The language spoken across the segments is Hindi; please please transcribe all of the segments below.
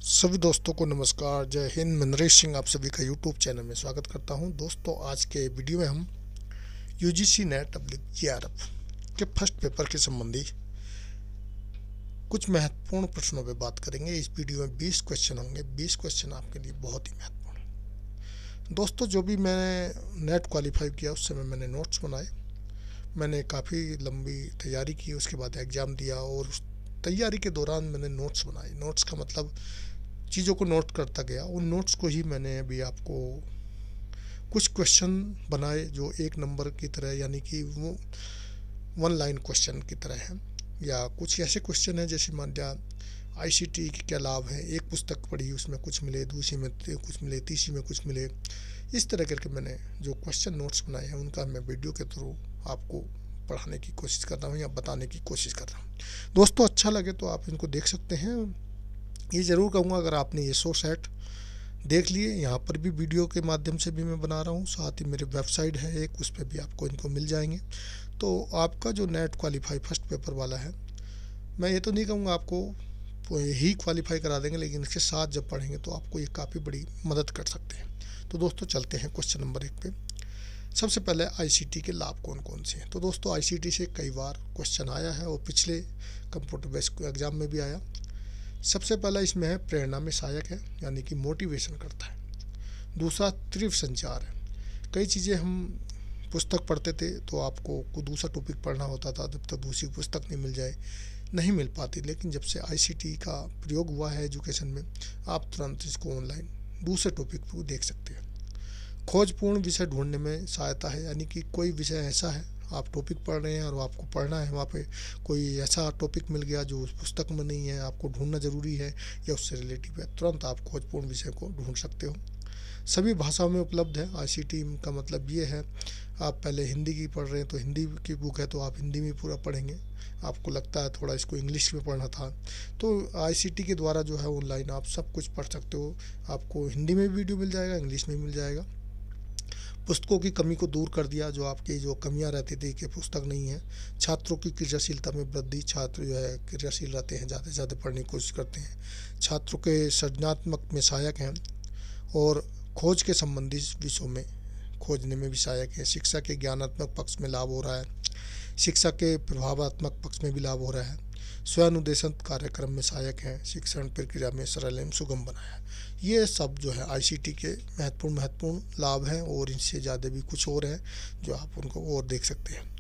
सभी दोस्तों को नमस्कार। जय हिंद। मैं नरेश सिंह आप सभी का यूट्यूब चैनल में स्वागत करता हूं। दोस्तों, आज के वीडियो में हम यूजीसी नेट जेआरएफ के फर्स्ट पेपर के संबंधी कुछ महत्वपूर्ण प्रश्नों पर बात करेंगे। इस वीडियो में 20 क्वेश्चन होंगे। 20 क्वेश्चन आपके लिए बहुत ही महत्वपूर्ण है। दोस्तों, जो भी मैंने नेट क्वालिफाई किया उस समय मैंने नोट्स बनाए। मैंने काफ़ी लंबी तैयारी की, उसके बाद एग्ज़ाम दिया और उस तैयारी के दौरान मैंने नोट्स बनाए। नोट्स का मतलब चीज़ों को नोट करता गया। उन नोट्स को ही मैंने अभी आपको कुछ क्वेश्चन बनाए जो एक नंबर की तरह, यानी कि वो वन लाइन क्वेश्चन की तरह है, या कुछ ऐसे क्वेश्चन हैं जैसे मान लिया आईसीटी के क्या लाभ है। एक पुस्तक पढ़ी, उसमें कुछ मिले, दूसरी में कुछ मिले, तीसरी में कुछ मिले। इस तरह करके मैंने जो क्वेश्चन नोट्स बनाए हैं उनका मैं वीडियो के थ्रू आपको पढ़ाने की कोशिश कर रहा हूँ या बताने की कोशिश कर रहा हूँ। दोस्तों, अच्छा लगे तो आप इनको देख सकते हैं। ये ज़रूर कहूँगा, अगर आपने ये 100 सेट देख लिए, यहाँ पर भी वीडियो के माध्यम से भी मैं बना रहा हूँ, साथ ही मेरी वेबसाइट है एक, उस पर भी आपको इनको मिल जाएंगे। तो आपका जो नेट क्वालिफाई फर्स्ट पेपर वाला है, मैं ये तो नहीं कहूँगा आपको ही क्वालिफाई करा देंगे, लेकिन इसके साथ जब पढ़ेंगे तो आपको ये काफ़ी बड़ी मदद कर सकते हैं। तो दोस्तों, चलते हैं क्वेश्चन नंबर 1 पे। सबसे पहले आईसीटी के लाभ कौन कौन से हैं। तो दोस्तों, आईसीटी से कई बार क्वेश्चन आया है और पिछले कंप्यूटर बेस्ड एग्ज़ाम में भी आया। सबसे पहला इसमें है प्रेरणा में सहायक है, यानी कि मोटिवेशन करता है। दूसरा तीव्र संचार है। कई चीज़ें हम पुस्तक पढ़ते थे तो आपको कोई दूसरा टॉपिक पढ़ना होता था, जब तक दूसरी पुस्तक नहीं मिल पाती। लेकिन जब से आईसीटी का प्रयोग हुआ है एजुकेशन में, आप तुरंत इसको ऑनलाइन दूसरे टॉपिक पर देख सकते हैं। खोजपूर्ण विषय ढूंढने में सहायता है, यानी कि कोई विषय ऐसा है, आप टॉपिक पढ़ रहे हैं और आपको पढ़ना है, वहाँ पे कोई ऐसा टॉपिक मिल गया जो उस पुस्तक में नहीं है, आपको ढूंढना ज़रूरी है या उससे रिलेटिव है, तुरंत आप खोजपूर्ण विषय को ढूंढ सकते हो। सभी भाषाओं में उपलब्ध है। आईसीटी का मतलब ये है, आप पहले हिंदी की पढ़ रहे हैं तो हिंदी की बुक है तो आप हिंदी में पूरा पढ़ेंगे। आपको लगता है थोड़ा इसको इंग्लिश में पढ़ना था, तो आईसीटी के द्वारा जो है ऑनलाइन आप सब कुछ पढ़ सकते हो। आपको हिंदी में भी वीडियो मिल जाएगा, इंग्लिश में मिल जाएगा। पुस्तकों की कमी को दूर कर दिया, जो आपकी जो कमियां रहती थी कि पुस्तक नहीं है। छात्रों की क्रियाशीलता में वृद्धि। छात्र जो है क्रियाशील रहते हैं, ज़्यादा से ज़्यादा पढ़ने की कोशिश करते हैं। छात्रों के सृजनात्मक में सहायक हैं और खोज के संबंधी विषयों में खोजने में भी सहायक है। शिक्षा के ज्ञानात्मक पक्ष में लाभ हो रहा है। शिक्षा के प्रभावात्मक पक्ष में भी लाभ हो रहा है। स्वनुदेशन कार्यक्रम में सहायक है। शिक्षण प्रक्रिया में सरल एवं सुगम बनाया। ये सब जो है आईसीटी के महत्वपूर्ण लाभ हैं, और इनसे ज़्यादा भी कुछ और हैं जो आप उनको और देख सकते हैं।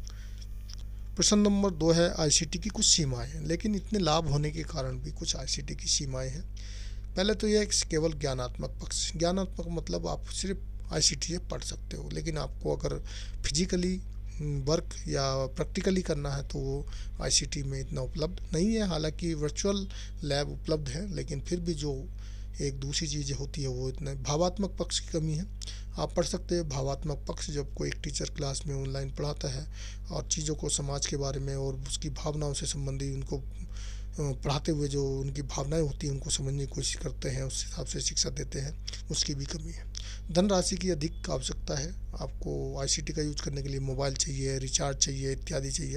प्रश्न नंबर 2 है आईसीटी की कुछ सीमाएं हैं। लेकिन इतने लाभ होने के कारण भी कुछ आईसीटी की सीमाएं हैं। पहले तो यह केवल ज्ञानात्मक पक्ष। ज्ञानात्मक मतलब आप सिर्फ आईसीटी से पढ़ सकते हो, लेकिन आपको अगर फिजिकली वर्क या प्रैक्टिकली करना है तो वो आईसीटी में इतना उपलब्ध नहीं है। हालांकि वर्चुअल लैब उपलब्ध है, लेकिन फिर भी जो एक दूसरी चीज़ होती है वो इतना। भावात्मक पक्ष की कमी है। आप पढ़ सकते हैं भावात्मक पक्ष, जब कोई एक टीचर क्लास में ऑनलाइन पढ़ाता है और चीज़ों को समाज के बारे में और उसकी भावनाओं से संबंधित उनको पढ़ाते हुए जो उनकी भावनाएं होती हैं उनको समझने की कोशिश करते हैं, उस हिसाब से शिक्षा देते हैं, उसकी भी कमी है। धनराशि की अधिक आवश्यकता है। आपको आईसीटी का यूज करने के लिए मोबाइल चाहिए, रिचार्ज चाहिए, इत्यादि चाहिए।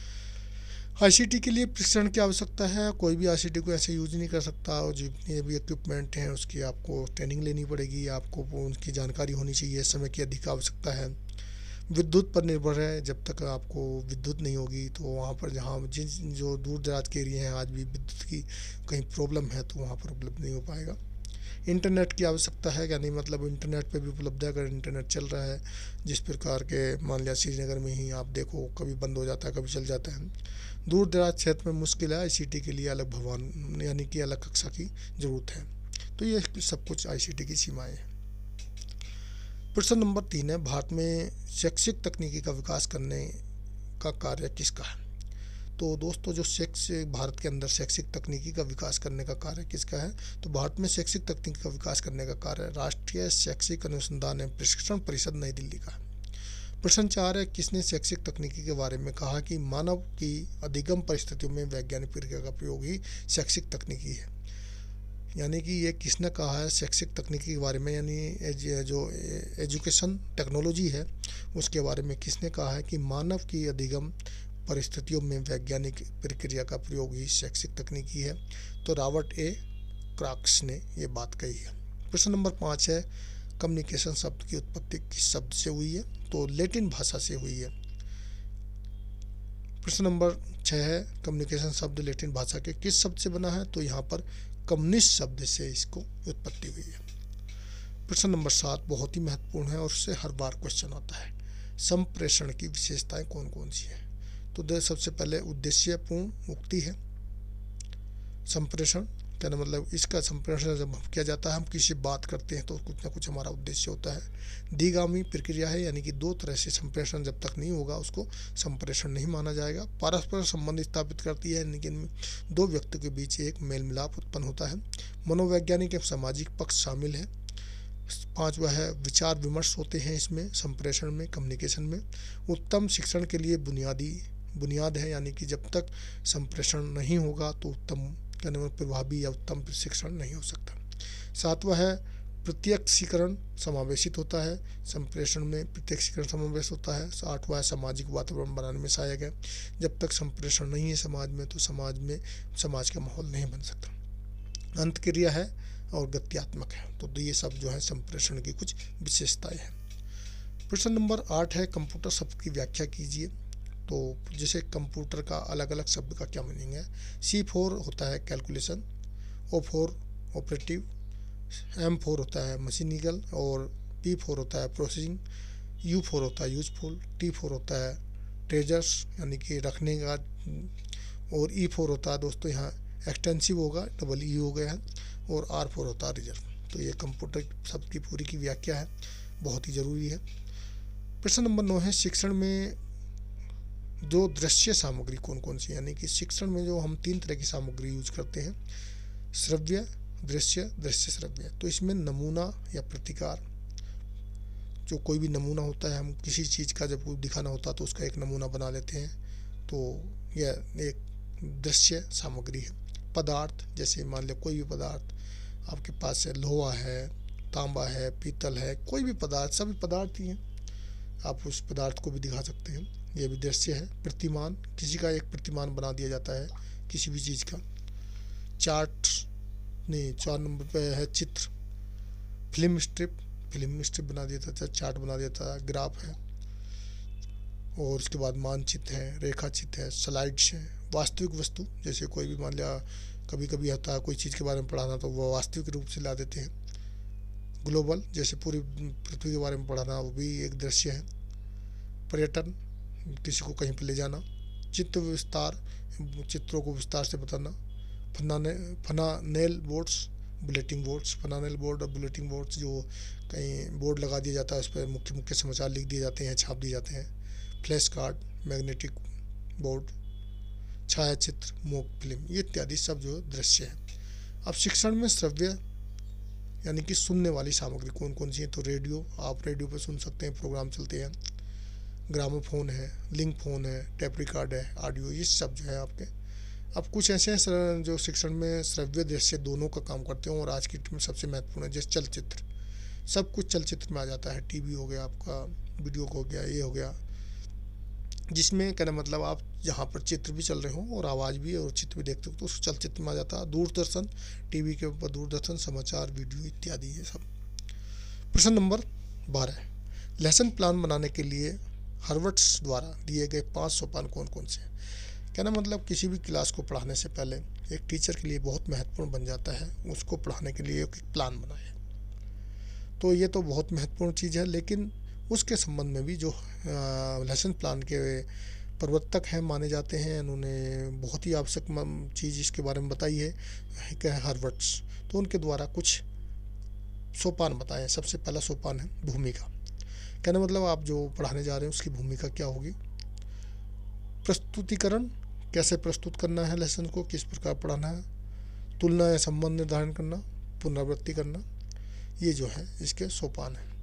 आईसीटी के लिए प्रशिक्षण की आवश्यकता है। कोई भी आईसीटी को ऐसे यूज नहीं कर सकता, और जितने भी इक्विपमेंट हैं उसकी आपको ट्रेनिंग लेनी पड़ेगी, आपको उनकी जानकारी होनी चाहिए। समय की अधिक आवश्यकता है। विद्युत पर निर्भर है। जब तक आपको विद्युत नहीं होगी तो वहाँ पर जहाँ जिन जो दूर दराज के एरिया हैं आज भी विद्युत की कहीं प्रॉब्लम है तो वहाँ पर उपलब्ध नहीं हो पाएगा। इंटरनेट की आवश्यकता है, यानी मतलब इंटरनेट पे भी उपलब्ध है। अगर इंटरनेट चल रहा है, जिस प्रकार के मान लिया श्रीनगर में ही आप देखो, कभी बंद हो जाता है, कभी चल जाता है। दूर दराज क्षेत्र में मुश्किल है। आईसीटी के लिए अलग भवन, यानी कि अलग कक्षा की ज़रूरत है। तो ये सब कुछ आईसीटी की सीमाएँ हैं। प्रश्न नंबर 3 है भारत में शैक्षिक तकनीकी का विकास करने का कार्य किसका है। तो दोस्तों, जो भारत के अंदर शैक्षिक तकनीकी का विकास करने का कार्य किसका है, तो भारत में शैक्षिक तकनीकी का विकास करने का कार्य राष्ट्रीय शैक्षिक अनुसंधान एवं प्रशिक्षण परिषद नई दिल्ली का है। प्रश्न 4 है किसने शैक्षिक तकनीकी के बारे में कहा कि मानव की अधिगम परिस्थितियों में वैज्ञानिक प्रक्रिया का प्रयोग ही शैक्षिक तकनीकी है। यानी कि ये किसने कहा है शैक्षिक तकनीकी के बारे में, यानी जो एजुकेशन टेक्नोलॉजी है उसके बारे में किसने कहा है कि मानव की अधिगम परिस्थितियों में वैज्ञानिक प्रक्रिया का प्रयोग ही शैक्षिक तकनीकी है। तो रॉबर्ट ए क्रॉक्स ने ये बात कही है। प्रश्न नंबर 5 है, कम्युनिकेशन शब्द की उत्पत्ति किस शब्द से हुई है? तो लैटिन भाषा से हुई है। प्रश्न नंबर 6 है, कम्युनिकेशन शब्द लैटिन भाषा के किस शब्द से बना है? तो यहाँ पर कम्युनिस्ट शब्द से इसको उत्पत्ति हुई है। प्रश्न नंबर 7 बहुत ही महत्वपूर्ण है और उससे हर बार क्वेश्चन आता है, संप्रेषण की विशेषताएं कौन कौन सी है? तो सबसे पहले उद्देश्यपूर्ण उक्ति है। संप्रेषण कहना मतलब इसका संप्रेषण जब किया जाता है, हम किसी बात करते हैं तो कुछ ना कुछ हमारा उद्देश्य होता है। दिगामी प्रक्रिया है, यानी कि दो तरह से संप्रेषण जब तक नहीं होगा उसको संप्रेषण नहीं माना जाएगा। परस्पर संबंध स्थापित करती है, यानी कि इनमें दो व्यक्तियों के बीच एक मेल मिलाप उत्पन्न होता है। मनोवैज्ञानिक एवं सामाजिक पक्ष शामिल है। 5वां है, विचार विमर्श होते हैं इसमें संप्रेषण में, कम्युनिकेशन में। उत्तम शिक्षण के लिए बुनियाद है, यानी कि जब तक संप्रेषण नहीं होगा तो उत्तम प्रभावी या उत्तम शिक्षण नहीं हो सकता। 7वां है, प्रत्यक्षीकरण समावेशित होता है, संप्रेषण में प्रत्यक्षीकरण समावेश होता है। 8वां है, सामाजिक वातावरण बनाने में सहायक है, जब तक संप्रेषण नहीं है समाज में तो समाज का माहौल नहीं बन सकता। अंतक्रिया है और गत्यात्मक है। तो ये सब जो है संप्रेषण की कुछ विशेषताएं हैं। प्रश्न नंबर 8 है, कंप्यूटर शब्द की व्याख्या कीजिए। तो जैसे कंप्यूटर का अलग अलग शब्द का क्या मीनिंग है? C4 होता है कैलकुलेशन, O4 ऑपरेटिव, M4 होता है मशीनिकल और P4 होता है प्रोसेसिंग, U4 होता है यूजफुल, T4 होता है ट्रेजर्स यानी कि रखने का, और E4 होता है दोस्तों यहाँ एक्सटेंसिव होगा, E हो गया है, और R4 होता है रिजर्व। तो ये कंप्यूटर शब्द की पूरी की व्याख्या है, बहुत ही ज़रूरी है। प्रश्न नंबर 9 है, शिक्षण में जो दृश्य सामग्री कौन कौन सी, यानी कि शिक्षण में जो हम 3 तरह की सामग्री यूज करते हैं, श्रव्य, दृश्य श्रव्य। तो इसमें नमूना या प्रतिकार, जो कोई भी नमूना होता है, हम किसी चीज़ का जब दिखाना होता है तो उसका एक नमूना बना लेते हैं, तो यह एक दृश्य सामग्री है। पदार्थ, जैसे मान लो कोई भी पदार्थ आपके पास है, लोहा है, तांबा है, पीतल है, कोई भी पदार्थ, सभी पदार्थ ही हैं, आप उस पदार्थ को भी दिखा सकते हैं, यह भी दृश्य है। प्रतिमान, किसी का एक प्रतिमान बना दिया जाता है किसी भी चीज़ का। 4 नंबर पे है चित्र, फिल्म स्ट्रिप बना दिया था, चार्ट बना दिया था, ग्राफ है, और उसके बाद मानचित्र है, रेखा चित्र है, स्लाइड्स है। वास्तविक वस्तु, जैसे कोई भी मान लिया कभी कभी होता है कोई चीज़ के बारे में पढ़ाना तो वो वास्तविक रूप से ला देते हैं। ग्लोबल, जैसे पूरी पृथ्वी के बारे में पढ़ाना, वो भी एक दृश्य है। पर्यटन, किसी को कहीं पर ले जाना। चित्र विस्तार, चित्रों को विस्तार से बताना। Flannel boards, bulletin boards, flannel board और बुलेटिन बोर्ड्स, जो कहीं बोर्ड लगा दिया जाता है, उस पर मुख्य मुख्य समाचार लिख दिए जाते हैं, छाप दिए जाते हैं। फ्लैश कार्ड, मैग्नेटिक बोर्ड, छायाचित्र, मूक फिल्म, ये इत्यादि सब जो दृश्य है। अब शिक्षण में श्रव्य यानी कि सुनने वाली सामग्री कौन कौन सी है? तो रेडियो, आप रेडियो पर सुन सकते हैं, प्रोग्राम चलते हैं। ग्रामोफोन है, लिंक फोन है, टेप रिकॉर्ड है, ऑडियो, ये सब जो है आपके। अब कुछ ऐसे हैं जो शिक्षण में श्रव्य दृश्य दोनों का काम करते हैं, और आज की में सबसे महत्वपूर्ण है जैसे चलचित्र, सब कुछ चलचित्र में आ जाता है। टीवी हो गया आपका, वीडियो हो गया, ये हो गया, जिसमें कहना मतलब आप जहाँ पर चित्र भी चल रहे हो और आवाज़ भी और चित्र भी देखते हो तो उस चलचित्र में आ जाता है। दूरदर्शन, टीवी के ऊपर दूरदर्शन, समाचार, वीडियो इत्यादि ये सब। प्रश्न नंबर 12, लेसन प्लान बनाने के लिए हार्वर्ड्स द्वारा दिए गए 5 सोपान कौन कौन से हैं? कहना मतलब किसी भी क्लास को पढ़ाने से पहले एक टीचर के लिए बहुत महत्वपूर्ण बन जाता है उसको पढ़ाने के लिए एक प्लान बनाए। तो ये तो बहुत महत्वपूर्ण चीज़ है, लेकिन उसके संबंध में भी जो लेसन प्लान के प्रवर्तक हैं माने जाते हैं, उन्होंने बहुत ही आवश्यक चीज़ इसके बारे में बताई है हार्वर्ड्स। तो उनके द्वारा कुछ सोपान बताएं। सबसे पहला सोपान है भूमिका। कहना मतलब आप जो पढ़ाने जा रहे हैं उसकी भूमिका क्या होगी। प्रस्तुतिकरण, कैसे प्रस्तुत करना है लेसन को, किस प्रकार पढ़ाना है। तुलना या संबंध निर्धारण करना, पुनरावृत्ति करना, ये जो है इसके सोपान है।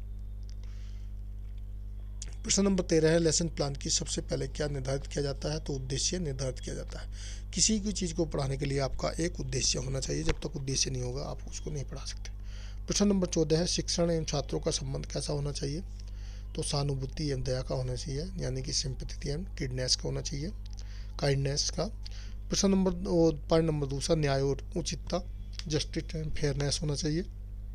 प्रश्न नंबर 13 है, लेसन प्लान की सबसे पहले क्या निर्धारित किया जाता है? तो उद्देश्य निर्धारित किया जाता है। किसी भी चीज़ को पढ़ाने के लिए आपका एक उद्देश्य होना चाहिए, जब तक उद्देश्य नहीं होगा आप उसको नहीं पढ़ा सकते। प्रश्न नंबर 14 है, शिक्षण एवं छात्रों का संबंध कैसा होना चाहिए? तो सहानुभूति एवं दया का होना चाहिए, यानी कि सिंपैथी एंड काइंडनेस का होना चाहिए, काइंडनेस का। प्रश्न नंबर 5 नंबर 2, न्याय और उचितता, जस्टिस एंड फेयरनेस होना चाहिए।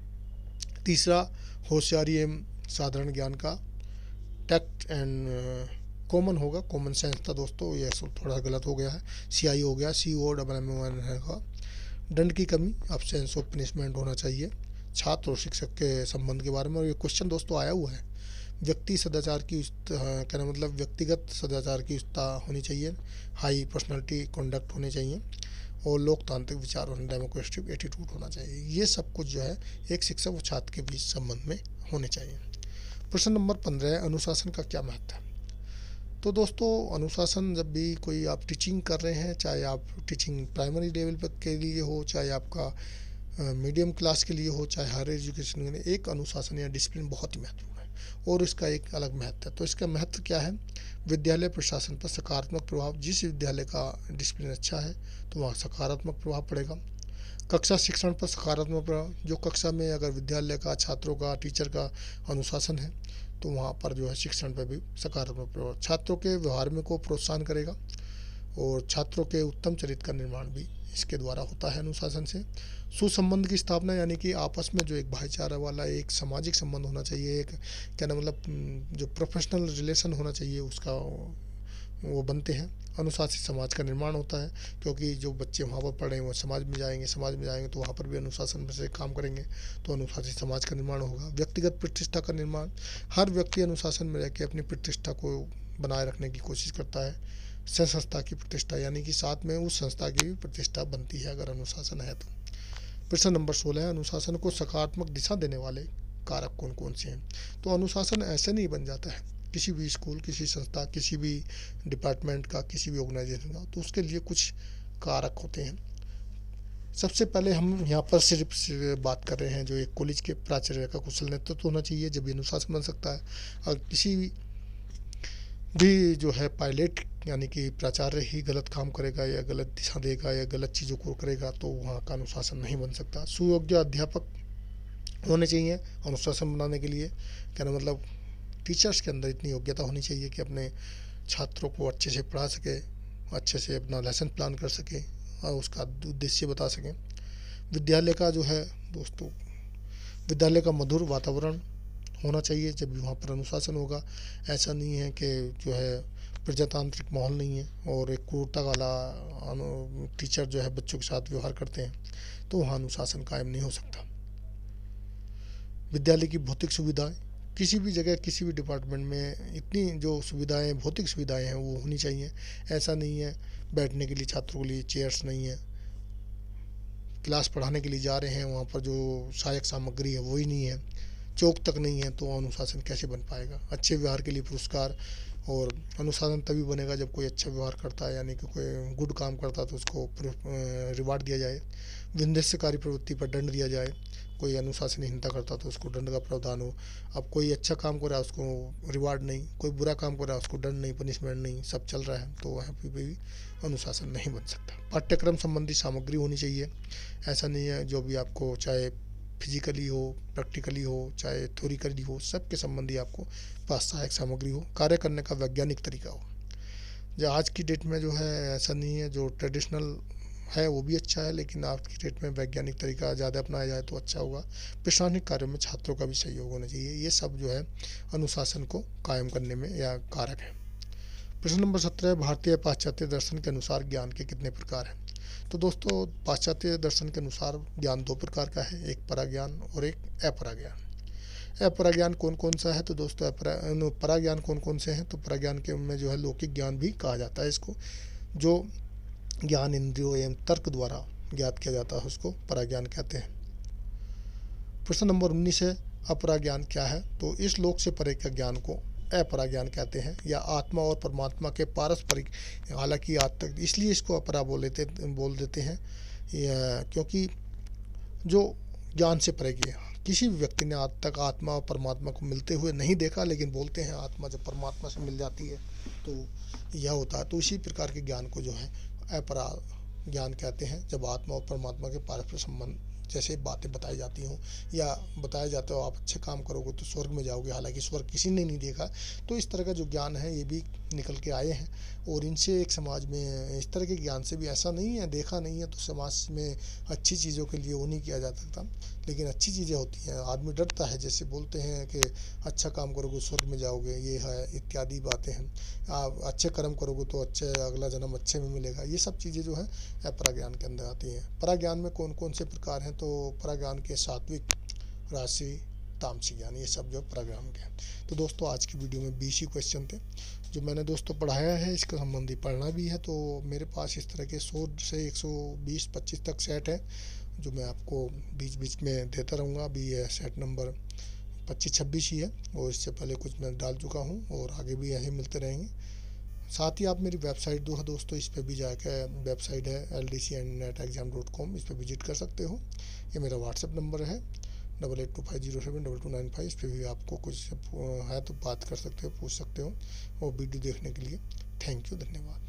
तीसरा, होशियारी एवं साधारण ज्ञान का, टैक्ट एंड कॉमन होगा, कॉमन सेंस था दोस्तों, ये सब थोड़ा गलत हो गया है, CI हो गया, COMMON का। दंड की कमी, अब्सेंस ऑफ पनिशमेंट होना चाहिए। छात्र और शिक्षक के संबंध के बारे में, और ये क्वेश्चन दोस्तों आया हुआ है। व्यक्ति सदाचार की कहना मतलब व्यक्तिगत सदाचार की उच्चता होनी चाहिए, हाई पर्सनालिटी कॉन्डक्ट होने चाहिए, और लोकतांत्रिक विचार और डेमोक्रेटिक एटीट्यूड होना चाहिए। ये सब कुछ जो है एक शिक्षक और छात्र के बीच संबंध में होने चाहिए। प्रश्न नंबर 15 है, अनुशासन का क्या महत्व है। तो दोस्तों, अनुशासन जब भी कोई आप टीचिंग कर रहे हैं, चाहे आप टीचिंग प्राइमरी लेवल पर के लिए हो, चाहे आपका मीडियम क्लास के लिए हो, चाहे हायर एजुकेशन के लिए, एक अनुशासन या डिसिप्लिन बहुत ही महत्वपूर्ण है और इसका एक अलग महत्व है। तो इसका महत्व क्या है? विद्यालय प्रशासन पर सकारात्मक प्रभाव, जिस विद्यालय का डिसिप्लिन अच्छा है तो वहाँ सकारात्मक प्रभाव पड़ेगा। कक्षा शिक्षण पर सकारात्मक प्रभाव, जो कक्षा में अगर विद्यालय का, छात्रों का, टीचर का अनुशासन है तो वहाँ पर जो है शिक्षण पर भी सकारात्मक प्रभाव। छात्रों के व्यवहार में को प्रोत्साहन करेगा और छात्रों के उत्तम चरित्र का निर्माण भी इसके द्वारा होता है अनुशासन से। सुसंबंध की स्थापना, यानी कि आपस में जो एक भाईचारा वाला एक सामाजिक संबंध होना चाहिए, एक क्या ना मतलब जो प्रोफेशनल रिलेशन होना चाहिए उसका वो बनते हैं। अनुशासित समाज का निर्माण होता है, क्योंकि जो बच्चे वहाँ पर पढ़े वो समाज में जाएंगे तो वहाँ पर भी अनुशासन से काम करेंगे तो अनुशासित समाज का निर्माण होगा। व्यक्तिगत प्रतिष्ठा का निर्माण, हर व्यक्ति अनुशासन में रह के अपनी प्रतिष्ठा को बनाए रखने की कोशिश करता है। संस्था की प्रतिष्ठा, यानी कि साथ में उस संस्था की भी प्रतिष्ठा बनती है अगर अनुशासन है तो। प्रश्न नंबर 16 है, अनुशासन को सकारात्मक दिशा देने वाले कारक कौन कौन से हैं। तो अनुशासन ऐसे नहीं बन जाता है किसी भी स्कूल, किसी संस्था, किसी भी डिपार्टमेंट का, किसी भी ऑर्गेनाइजेशन का, तो उसके लिए कुछ कारक होते हैं। सबसे पहले हम यहाँ पर सिर्फ बात कर रहे हैं जो एक कॉलेज के प्राचार्य का कुशल नेतृत्व होना चाहिए, जब अनुशासन बन सकता है। और किसी भी जो है पायलट यानी कि प्राचार्य ही गलत काम करेगा या गलत दिशा देगा या गलत चीज़ों को करेगा तो वहाँ का अनुशासन नहीं बन सकता। सुयोग्य अध्यापक होने चाहिए अनुशासन बनाने के लिए, कहना मतलब टीचर्स के अंदर इतनी योग्यता होनी चाहिए कि अपने छात्रों को अच्छे से पढ़ा सके, अच्छे से अपना लेसन प्लान कर सके और उसका उद्देश्य बता सकें। विद्यालय का जो है दोस्तों, विद्यालय का मधुर वातावरण होना चाहिए जब भी वहाँ पर अनुशासन होगा। ऐसा नहीं है कि जो है प्रजातांत्रिक माहौल नहीं है और एक क्रूरता वाला टीचर जो है बच्चों के साथ व्यवहार करते हैं तो वहाँ अनुशासन कायम नहीं हो सकता। विद्यालय की भौतिक सुविधाएं, किसी भी जगह किसी भी डिपार्टमेंट में इतनी जो सुविधाएं, भौतिक सुविधाएं हैं वो होनी चाहिए। ऐसा नहीं है बैठने के लिए छात्रों के लिए चेयर्स नहीं है, क्लास पढ़ाने के लिए जा रहे हैं वहाँ पर जो सहायक सामग्री है वही नहीं है, चौक तक नहीं है, तो अनुशासन कैसे बन पाएगा। अच्छे व्यवहार के लिए पुरस्कार, और अनुशासन तभी बनेगा जब कोई अच्छा व्यवहार करता है, यानी कि कोई गुड काम करता है तो उसको रिवार्ड दिया जाए। विध्वंसकारी प्रवृत्ति पर दंड दिया जाए, कोई अनुशासनहीनता करता तो उसको दंड का प्रावधान हो। अब कोई अच्छा काम कर रहा है उसको रिवार्ड नहीं, कोई बुरा काम कर रहा है उसको दंड नहीं, पनिशमेंट नहीं, सब चल रहा है तो वहाँ पर भी अनुशासन नहीं बन सकता। पाठ्यक्रम संबंधी सामग्री होनी चाहिए। ऐसा नहीं है जो भी आपको चाहे फिजिकली हो, प्रैक्टिकली हो, चाहे थ्योरिकली हो, सबके संबंधी आपको पास सहायक सामग्री हो। कार्य करने का वैज्ञानिक तरीका हो। जो आज की डेट में जो है ऐसा नहीं है, जो ट्रेडिशनल है वो भी अच्छा है, लेकिन आज की डेट में वैज्ञानिक तरीका ज़्यादा अपनाया जाए तो अच्छा होगा। प्रशासनिक कार्यों में छात्रों का भी सहयोग होना चाहिए। ये सब जो है अनुशासन को कायम करने में या कारक है। प्रश्न नंबर 17 है, भारतीय पाश्चात्य दर्शन के अनुसार ज्ञान के कितने प्रकार हैं। तो दोस्तों, पाश्चात्य दर्शन के अनुसार ज्ञान दो प्रकार का है, एक पराज्ञान और एक अपराज्ञान। अपराज्ञान कौन कौन सा है। तो दोस्तों पराज्ञान कौन कौन से हैं। तो पराज्ञान के में जो है लौकिक ज्ञान भी कहा जाता है इसको, जो ज्ञान इंद्रियों एवं तर्क द्वारा ज्ञात किया जाता है उसको पराज्ञान कहते हैं। प्रश्न नंबर 19 है, अपराज्ञान क्या है। तो इस लोक से परे के ज्ञान को अपराज्ञान कहते हैं, या आत्मा और परमात्मा के पारस्परिक, हालांकि आज तक इसलिए इसको अपरा बोल देते हैं क्योंकि जो ज्ञान से परे की, किसी भी व्यक्ति ने आज तक आत्मा और परमात्मा को मिलते हुए नहीं देखा, लेकिन बोलते हैं आत्मा जब परमात्मा से मिल जाती है तो यह होता है। तो इसी प्रकार के ज्ञान को जो है अपरा ज्ञान कहते हैं, जब आत्मा और परमात्मा के पारस्परिक संबंध जैसे बातें बताई जाती हों या बताया जाता हो आप अच्छे काम करोगे तो स्वर्ग में जाओगे, हालांकि स्वर्ग किसी ने नहीं देखा। तो इस तरह का जो ज्ञान है ये भी निकल के आए हैं, और इनसे एक समाज में इस तरह के ज्ञान से भी ऐसा नहीं है, देखा नहीं है तो समाज में अच्छी चीज़ों के लिए वो नहीं किया जा सकता, लेकिन अच्छी चीज़ें होती हैं। आदमी डरता है, जैसे बोलते हैं कि अच्छा काम करोगे स्वर्ग में जाओगे, ये है इत्यादि बातें हैं। आप अच्छे कर्म करोगे तो अच्छे अगला जन्म अच्छे में मिलेगा, ये सब चीज़ें जो है पराज्ञान के अंदर आती हैं। पराज्ञान में कौन कौन से प्रकार हैं, तो पराज्ञान के सात्विक, राशि, तामसिक ज्ञान, ये सब जो पराज्ञान के हैं। तो दोस्तों आज की वीडियो में 20 ही क्वेश्चन थे जो मैंने दोस्तों पढ़ाया है, इसके संबंधी पढ़ना भी है। तो मेरे पास इस तरह के 100 से 120-25 तक सेट है जो मैं आपको बीच बीच में देता रहूँगा। अभी यह सेट नंबर 25-26 ही है, और इससे पहले कुछ मैं डाल चुका हूँ और आगे भी यही मिलते रहेंगे। साथ ही आप मेरी वेबसाइट दोस्तों, इस पर भी जाकर, वेबसाइट है ldcnetexam.com, इस पर विजिट कर सकते हो। ये मेरा व्हाट्सएप नंबर है 8825072295, इस पर भी आपको कुछ है तो बात कर सकते हो, पूछ सकते हो, और वीडियो देखने के लिए थैंक यू, धन्यवाद।